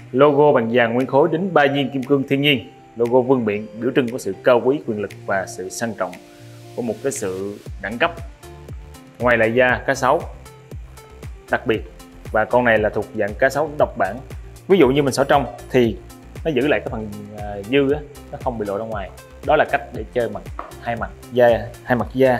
Logo bằng vàng nguyên khối đính 3 viên kim cương thiên nhiên. Logo vương miện biểu trưng của sự cao quý, quyền lực và sự sang trọng của một cái sự đẳng cấp. Ngoài lại da cá sấu đặc biệt, và con này là thuộc dạng cá sấu độc bản. Ví dụ như mình xỏ trong thì nó giữ lại cái phần dư á, nó không bị lộ ra ngoài. Đó là cách để chơi mặt hai mặt da.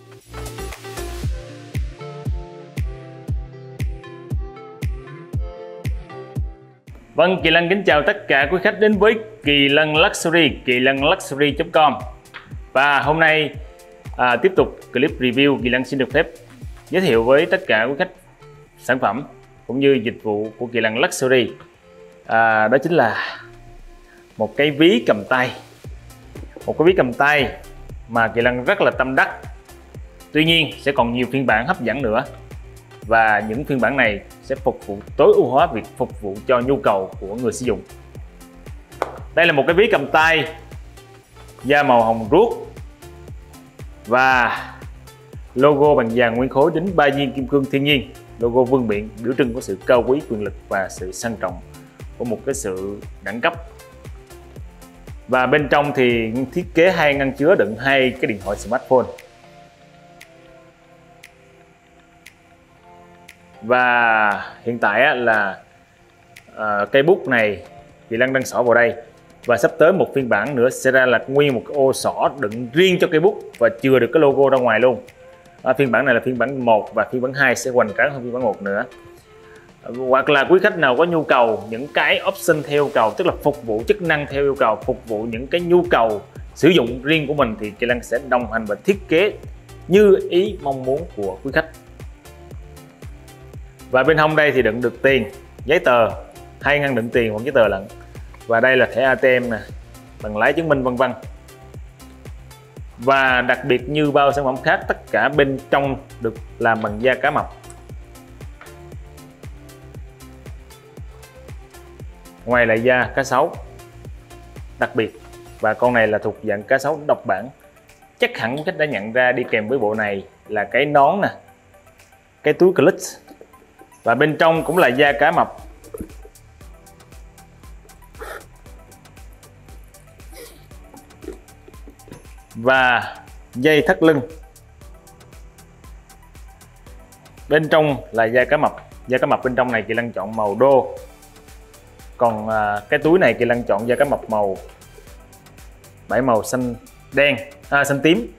Vâng, Kỳ Lân kính chào tất cả quý khách đến với Kỳ Lân Luxury, kilanluxury.com. Và hôm nay tiếp tục clip review, Kỳ Lân xin được phép giới thiệu với tất cả quý khách sản phẩm cũng như dịch vụ của Kỳ Lân Luxury. Đó chính là một cái ví cầm tay. Một cái ví cầm tay mà Kỳ Lân rất là tâm đắc. Tuy nhiên sẽ còn nhiều phiên bản hấp dẫn nữa. Và những phiên bản này sẽ phục vụ tối ưu hóa việc phục vụ cho nhu cầu của người sử dụng. Đây là một cái ví cầm tay da màu hồng ruốc và logo bằng vàng nguyên khối đính 3 viên kim cương thiên nhiên. Logo vương miện biểu trưng của sự cao quý, quyền lực và sự sang trọng của một cái sự đẳng cấp. Và bên trong thì thiết kế hai ngăn chứa đựng hai cái điện thoại smartphone. Và hiện tại là cây bút này Kỳ Lân đang xỏ vào đây, và sắp tới một phiên bản nữa sẽ ra là nguyên một cái ô xỏ đựng riêng cho cây bút và chừa được cái logo ra ngoài luôn. Phiên bản này là phiên bản 1 và phiên bản 2 sẽ hoành tráng hơn phiên bản 1 nữa. Hoặc là quý khách nào có nhu cầu những cái option theo yêu cầu, tức là phục vụ chức năng theo yêu cầu, phục vụ những cái nhu cầu sử dụng riêng của mình, thì Kỳ Lân sẽ đồng hành và thiết kế như ý mong muốn của quý khách. Và bên hông đây thì đựng được tiền, giấy tờ, hai ngăn đựng tiền hoặc giấy tờ lận. Và đây là thẻ ATM nè, bằng lái chứng minh vân vân. Và đặc biệt như bao sản phẩm khác, tất cả bên trong được làm bằng da cá mập. Ngoài lại da cá sấu đặc biệt, và con này là thuộc dạng cá sấu độc bản. Chắc hẳn quý khách đã nhận ra đi kèm với bộ này là cái nón nè, cái túi clutch, và bên trong cũng là da cá mập. Và dây thắt lưng bên trong là da cá mập. Da cá mập bên trong này Kỳ Lân chọn màu đô, còn cái túi này Kỳ Lân chọn da cá mập màu 7 màu xanh đen, xanh tím.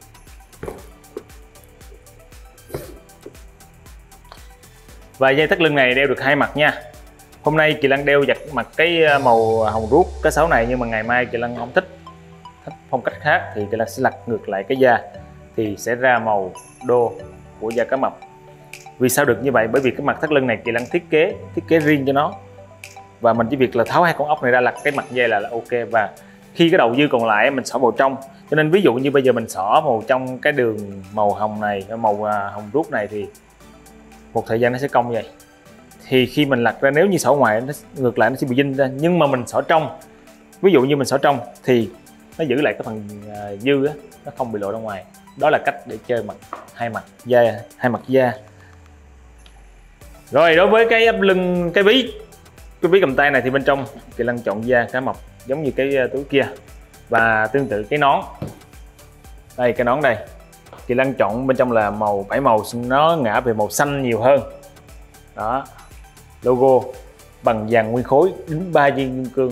Và dây thắt lưng này đeo được hai mặt nha. Hôm nay Kỳ Lân đeo giặt mặt cái màu hồng ruốc cá sấu này, nhưng mà ngày mai Kỳ Lân không thích phong cách khác thì Kỳ Lân sẽ lật ngược lại cái da thì sẽ ra màu đô của da cá mập. Vì sao được như vậy? Bởi vì cái mặt thắt lưng này Kỳ Lân thiết kế riêng cho nó, và mình chỉ việc là tháo hai con ốc này ra, lật cái mặt dây là ok. Và khi cái đầu dư còn lại mình xỏ vào trong, cho nên ví dụ như bây giờ mình xỏ vào trong cái đường màu hồng này, màu hồng ruốc này, thì một thời gian nó sẽ cong vậy. Thì khi mình lật ra, nếu như xỏ ngoài nó ngược lại nó sẽ bị dinh ra, nhưng mà mình xỏ trong, ví dụ như mình xỏ trong thì nó giữ lại cái phần dư á, nó không bị lộ ra ngoài. Đó là cách để chơi hai mặt da. Rồi đối với cái ấp lưng, cái ví cầm tay này thì bên trong Kỳ Lân chọn da cá mập giống như cái túi kia. Và tương tự cái nón đây, cái nón đây Kỳ Lân chọn bên trong là màu 7 màu, nó ngã về màu xanh nhiều hơn. Đó, logo bằng vàng nguyên khối đính 3 viên kim cương.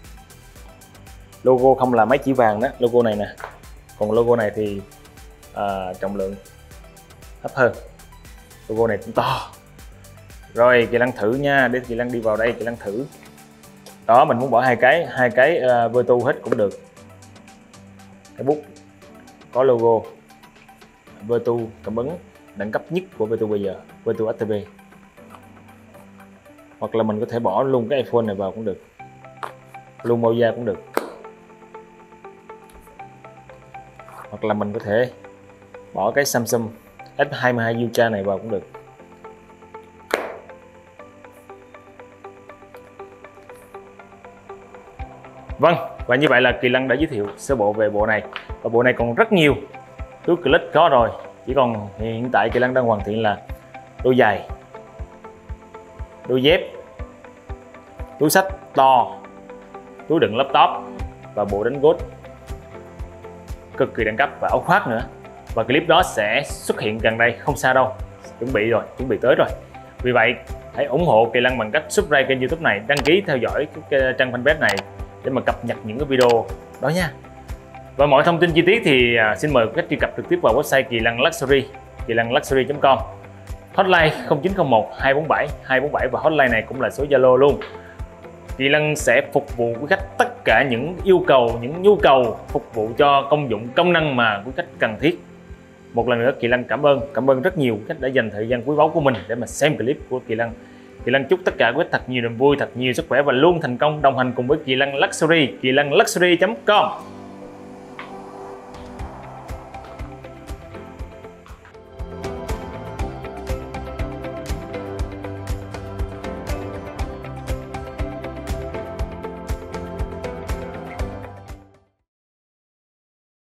Logo không là mấy chỉ vàng đó, logo này nè. Còn logo này thì trọng lượng thấp hơn, logo này cũng to. Rồi Kỳ Lân thử nha, để Kỳ Lân đi vào đây, Kỳ Lân thử. Đó, mình muốn bỏ hai cái Vertu hết cũng được. Cái bút có logo Vertu, cảm ứng đẳng cấp nhất của Vertu bây giờ, Vertu ATB. Hoặc là mình có thể bỏ luôn cái iPhone này vào cũng được, luôn màu da cũng được. Hoặc là mình có thể bỏ cái Samsung S22 Ultra này vào cũng được. Vâng, và như vậy là Kỳ Lân đã giới thiệu sơ bộ về bộ này. Và bộ này còn rất nhiều. Túi clutch có rồi, chỉ còn hiện tại Kỳ Lân đang hoàn thiện là đôi giày, đôi dép, túi xách to, túi đựng laptop và bộ đánh golf cực kỳ đẳng cấp và áo khoác nữa. Và clip đó sẽ xuất hiện gần đây, không xa đâu, chuẩn bị tới rồi. Vì vậy hãy ủng hộ Kỳ Lân bằng cách subscribe kênh YouTube này, đăng ký theo dõi cái trang fanpage này để mà cập nhật những cái video đó nha. Và mọi thông tin chi tiết thì xin mời quý khách truy cập trực tiếp vào website Kỳ Lân Luxury, kilanluxury.com, hotline 0901 247 247 và hotline này cũng là số Zalo luôn. Kỳ Lân sẽ phục vụ quý khách tất cả những yêu cầu, những nhu cầu phục vụ cho công dụng, công năng mà quý khách cần thiết. Một lần nữa Kỳ Lân cảm ơn rất nhiều quý khách đã dành thời gian quý báu của mình để mà xem clip của Kỳ Lân. Kỳ Lân chúc tất cả quý khách thật nhiều niềm vui, thật nhiều sức khỏe và luôn thành công đồng hành cùng với Kỳ Lân Luxury, kilanluxury.com.